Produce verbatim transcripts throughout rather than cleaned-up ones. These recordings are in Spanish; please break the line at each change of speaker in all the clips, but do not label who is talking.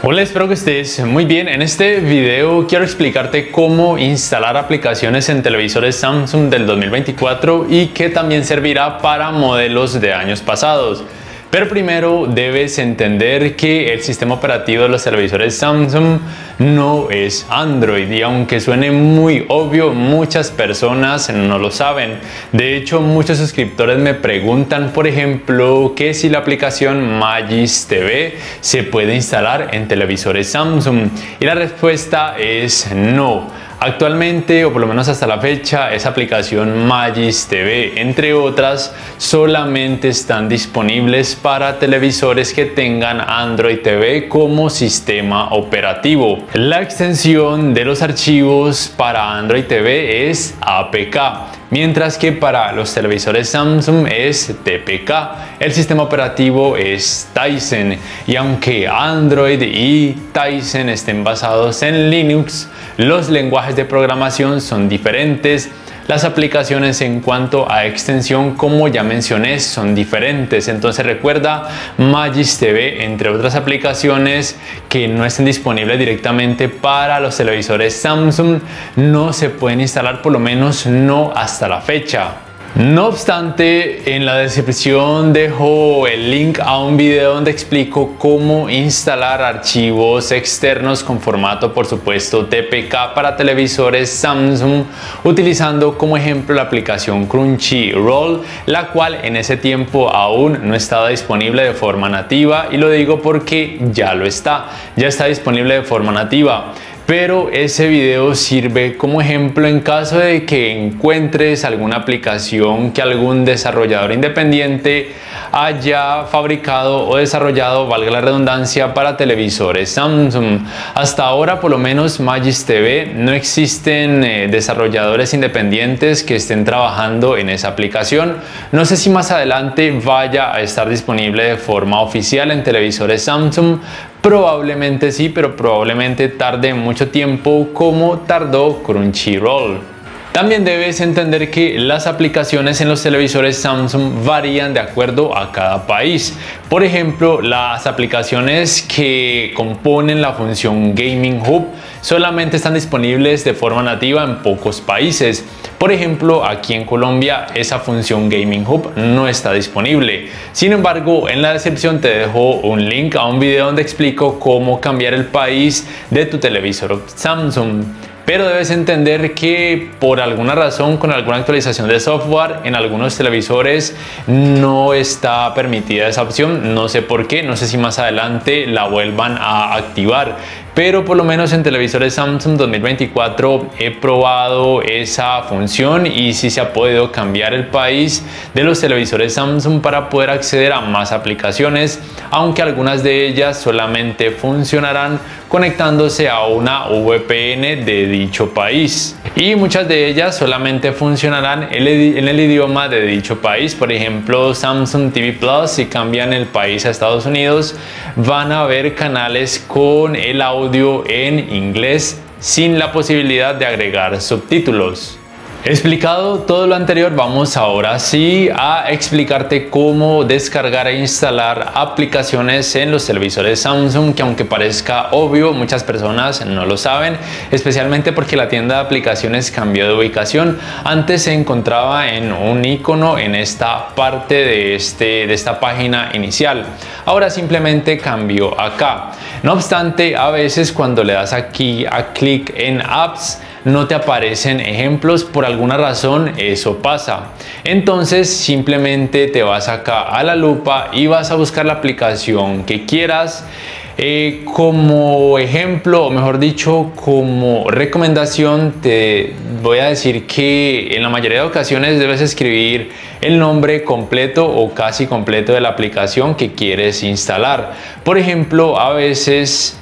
Hola, espero que estés muy bien. En este video quiero explicarte cómo instalar aplicaciones en televisores Samsung del dos mil veinticuatro y que también servirá para modelos de años pasados. Pero primero debes entender que el sistema operativo de los televisores Samsung no es Android, y aunque suene muy obvio, muchas personas no lo saben. De hecho, muchos suscriptores me preguntan, por ejemplo, que si la aplicación Magis T V se puede instalar en televisores Samsung, y la respuesta es no. Actualmente, o por lo menos hasta la fecha, esa aplicación Magis T V, entre otras, solamente están disponibles para televisores que tengan Android T V como sistema operativo. La extensión de los archivos para Android T V es A P K, mientras que para los televisores Samsung es T P K. El sistema operativo es Tizen, y aunque Android y Tizen estén basados en Linux, los lenguajes de programación son diferentes. Las aplicaciones en cuanto a extensión, como ya mencioné, son diferentes. Entonces recuerda, Magis T V, entre otras aplicaciones que no estén disponibles directamente para los televisores Samsung, no se pueden instalar, por lo menos no hasta la fecha. No obstante, en la descripción dejo el link a un video donde explico cómo instalar archivos externos con formato, por supuesto, T P K para televisores Samsung, utilizando como ejemplo la aplicación Crunchyroll, la cual en ese tiempo aún no estaba disponible de forma nativa, y lo digo porque ya lo está, ya está disponible de forma nativa. Pero ese video sirve como ejemplo en caso de que encuentres alguna aplicación que algún desarrollador independiente haya fabricado o desarrollado, valga la redundancia, para televisores Samsung. Hasta ahora, por lo menos Magis T V, no existen eh, desarrolladores independientes que estén trabajando en esa aplicación. No sé si más adelante vaya a estar disponible de forma oficial en televisores Samsung. Probablemente sí, pero probablemente tarde mucho tiempo, como tardó Crunchyroll. También debes entender que las aplicaciones en los televisores Samsung varían de acuerdo a cada país. Por ejemplo, las aplicaciones que componen la función Gaming Hub solamente están disponibles de forma nativa en pocos países. Por ejemplo, aquí en Colombia esa función Gaming Hub no está disponible. Sin embargo, en la descripción te dejo un link a un video donde explico cómo cambiar el país de tu televisor Samsung. Pero debes entender que por alguna razón, con alguna actualización de software, en algunos televisores no está permitida esa opción. No sé por qué, no sé si más adelante la vuelvan a activar. Pero por lo menos en televisores Samsung dos mil veinticuatro he probado esa función y sí se ha podido cambiar el país de los televisores Samsung para poder acceder a más aplicaciones, aunque algunas de ellas solamente funcionarán conectándose a una V P N de dicho país, y muchas de ellas solamente funcionarán en el idioma de dicho país. Por ejemplo, Samsung T V Plus, si cambian el país a Estados Unidos, van a ver canales con el audio en inglés sin la posibilidad de agregar subtítulos. Explicado todo lo anterior, vamos ahora sí a explicarte cómo descargar e instalar aplicaciones en los televisores Samsung, que aunque parezca obvio, muchas personas no lo saben, especialmente porque la tienda de aplicaciones cambió de ubicación. Antes se encontraba en un icono en esta parte de, este, de esta página inicial, ahora simplemente cambió acá. No obstante, a veces cuando le das aquí a clic en apps, no te aparecen ejemplos. Por alguna razón eso pasa. Entonces simplemente te vas acá a la lupa y vas a buscar la aplicación que quieras. Eh, como ejemplo, o mejor dicho, como recomendación, te voy a decir que en la mayoría de ocasiones debes escribir el nombre completo o casi completo de la aplicación que quieres instalar. Por ejemplo, a veces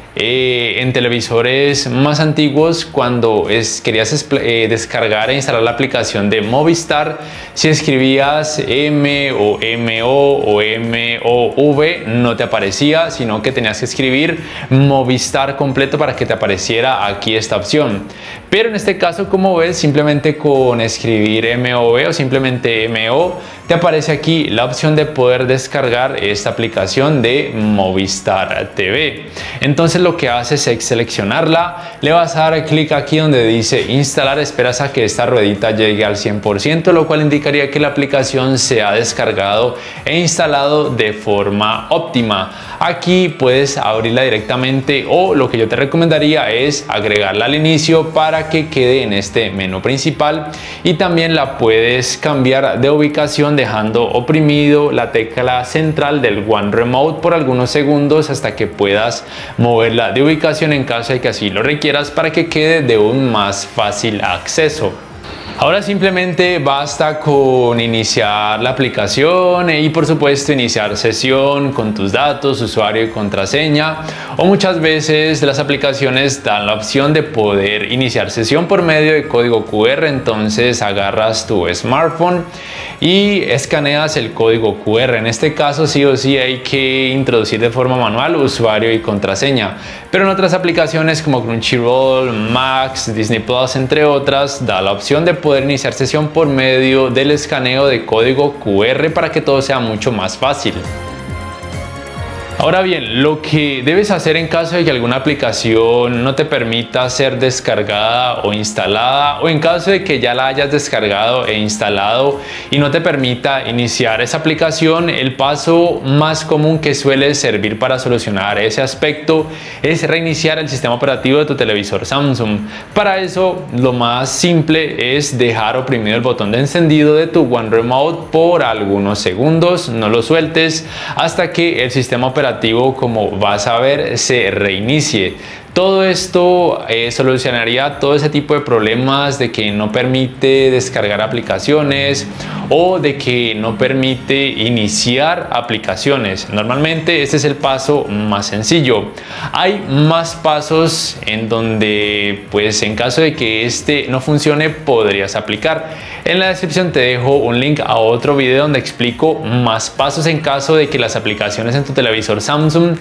Eh, en televisores más antiguos, cuando es, querías eh, descargar e instalar la aplicación de Movistar, si escribías M o M O o M O V no te aparecía, sino que tenías que escribir Movistar completo para que te apareciera aquí esta opción. Pero en este caso, como ves, simplemente con escribir M O V o simplemente M O te aparece aquí la opción de poder descargar esta aplicación de Movistar T V. Entonces lo que haces es seleccionarla, le vas a dar clic aquí donde dice instalar, esperas a que esta ruedita llegue al cien por ciento, lo cual indicaría que la aplicación se ha descargado e instalado de forma óptima. Aquí puedes abrirla directamente o lo que yo te recomendaría es agregarla al inicio para que quede en este menú principal, y también la puedes cambiar de ubicación dejando oprimido la tecla central del One Remote por algunos segundos hasta que puedas moverla de ubicación en caso de que así lo requieras para que quede de un más fácil acceso. Ahora simplemente basta con iniciar la aplicación y por supuesto iniciar sesión con tus datos, usuario y contraseña, o muchas veces las aplicaciones dan la opción de poder iniciar sesión por medio de código Q R. Entonces agarras tu smartphone y escaneas el código Q R. En este caso sí o sí hay que introducir de forma manual usuario y contraseña, pero en otras aplicaciones como Crunchyroll, Max, Disney Plus, entre otras, da la opción de poder iniciar sesión por medio del escaneo de código Q R para que todo sea mucho más fácil. Ahora bien, lo que debes hacer en caso de que alguna aplicación no te permita ser descargada o instalada, o en caso de que ya la hayas descargado e instalado y no te permita iniciar esa aplicación, el paso más común que suele servir para solucionar ese aspecto es reiniciar el sistema operativo de tu televisor Samsung. Para eso, lo más simple es dejar oprimido el botón de encendido de tu One Remote por algunos segundos, no lo sueltes hasta que el sistema operativo, como vas a ver, se reinicie. Todo esto eh, solucionaría todo ese tipo de problemas de que no permite descargar aplicaciones o de que no permite iniciar aplicaciones. Normalmente este es el paso más sencillo. Hay más pasos en donde, pues en caso de que este no funcione, podrías aplicar. En la descripción te dejo un link a otro video donde explico más pasos en caso de que las aplicaciones en tu televisor Samsung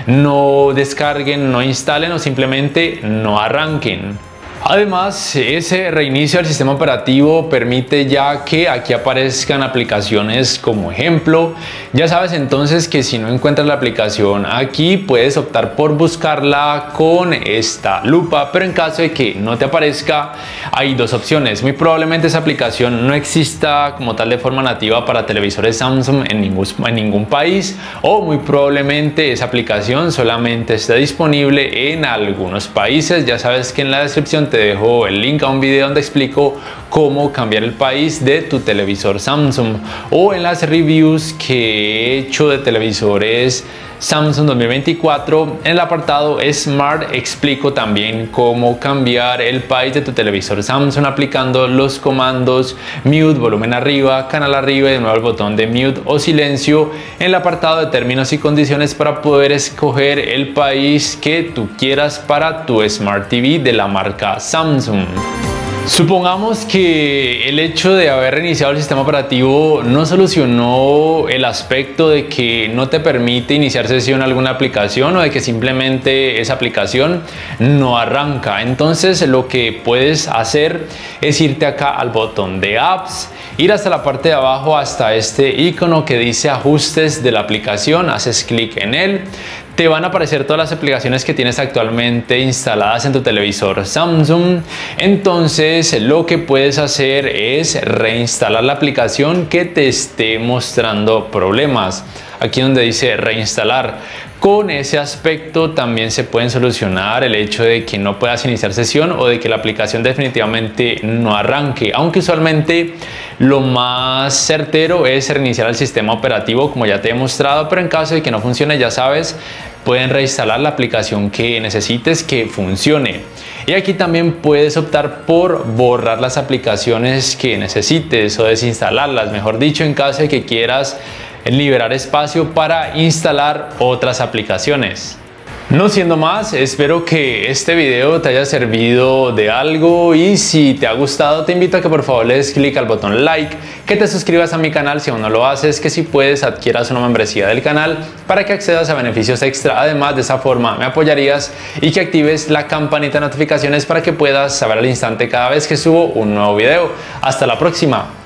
no descarguen, no instalen o simplemente no arranquen. Además, ese reinicio del sistema operativo permite ya que aquí aparezcan aplicaciones como ejemplo. Ya sabes entonces que si no encuentras la aplicación aquí, puedes optar por buscarla con esta lupa, pero en caso de que no te aparezca, hay dos opciones. Muy probablemente esa aplicación no exista como tal de forma nativa para televisores Samsung en ningún, en ningún país, o muy probablemente esa aplicación solamente esté disponible en algunos países. Ya sabes que en la descripción te dejo el link a un video donde explico cómo cambiar el país de tu televisor Samsung, o en las reviews que he hecho de televisores Samsung dos mil veinticuatro, en el apartado Smart explico también cómo cambiar el país de tu televisor Samsung aplicando los comandos mute, volumen arriba, canal arriba y de nuevo el botón de mute o silencio en el apartado de términos y condiciones para poder escoger el país que tú quieras para tu Smart T V de la marca Samsung. Supongamos que el hecho de haber reiniciado el sistema operativo no solucionó el aspecto de que no te permite iniciar sesión alguna aplicación o de que simplemente esa aplicación no arranca. Entonces lo que puedes hacer es irte acá al botón de apps, ir hasta la parte de abajo hasta este icono que dice ajustes de la aplicación, haces clic en él. Te van a aparecer todas las aplicaciones que tienes actualmente instaladas en tu televisor Samsung. Entonces lo que puedes hacer es reinstalar la aplicación que te esté mostrando problemas. Aquí donde dice reinstalar. Con ese aspecto también se pueden solucionar el hecho de que no puedas iniciar sesión o de que la aplicación definitivamente no arranque, aunque usualmente lo más certero es reiniciar el sistema operativo como ya te he mostrado, pero en caso de que no funcione, ya sabes, pueden reinstalar la aplicación que necesites que funcione. Y aquí también puedes optar por borrar las aplicaciones que necesites o desinstalarlas, mejor dicho, en caso de que quieras liberar espacio para instalar otras aplicaciones. No siendo más, espero que este video te haya servido de algo y si te ha gustado te invito a que por favor le des clic al botón like, que te suscribas a mi canal si aún no lo haces, que si puedes adquieras una membresía del canal para que accedas a beneficios extra. Además, de esa forma me apoyarías, y que actives la campanita de notificaciones para que puedas saber al instante cada vez que subo un nuevo video. Hasta la próxima.